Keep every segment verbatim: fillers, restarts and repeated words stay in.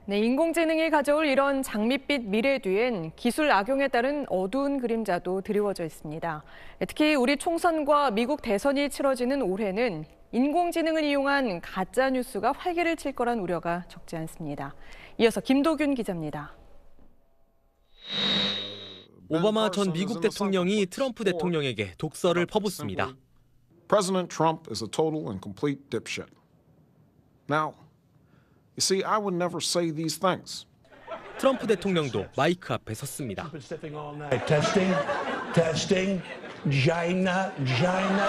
네, 인공지능이 가져올 이런 장밋빛 미래 뒤엔 기술 악용에 따른 어두운 그림자도 드리워져 있습니다. 특히 우리 총선과 미국 대선이 치러지는 올해는 인공지능을 이용한 가짜 뉴스가 활개를 칠 거란 우려가 적지 않습니다. 이어서 김도균 기자입니다. 오바마 전 미국 대통령이 트럼프 대통령에게 독서를 퍼붓습니다. President Trump is a total and complete dipshit. Now, you see, I would never say these things. 트럼프 대통령도 마이크 앞에 섰습니다. Testing, testing, China, China,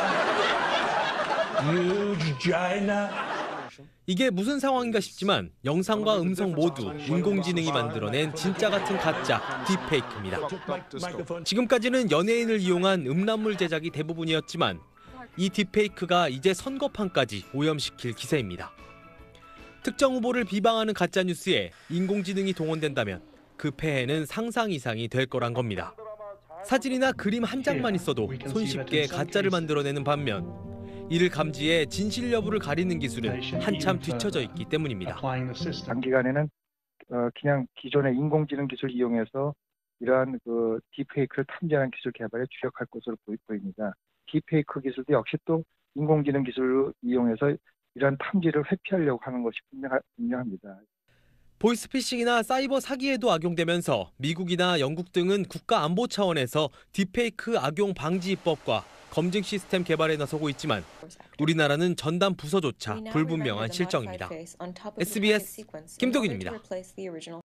huge China. 이게 무슨 상황인가 싶지만 영상과 음성 모두 인공지능이 만들어낸 진짜 같은 가짜 딥페이크입니다. 지금까지는 연예인을 이용한 음란물 제작이 대부분이었지만 이 딥페이크가 이제 선거판까지 오염시킬 기세입니다. 특정 후보를 비방하는 가짜뉴스에 인공지능이 동원된다면 그 폐해는 상상 이상이 될 거란 겁니다. 사진이나 그림 한 장만 있어도 손쉽게 가짜를 만들어내는 반면 이를 감지해 진실 여부를 가리는 기술은 한참 뒤처져 있기 때문입니다. 단기간에는 그냥 기존의 인공지능 기술을 이용해서 이러한 그 딥페이크를 탐지하는 기술 개발에 주력할 것으로 보입니다. 딥페이크 기술도 역시 또 인공지능 기술을 이용해서 이러한 탐지를 회피하려고 하는 것이 분명합니다. 보이스피싱이나 사이버 사기에도 악용되면서 미국이나 영국 등은 국가 안보 차원에서 딥페이크 악용 방지 입법과 검증 시스템 개발에 나서고 있지만 우리나라는 전담 부서조차 불분명한 실정입니다. 에스비에스 김도균입니다.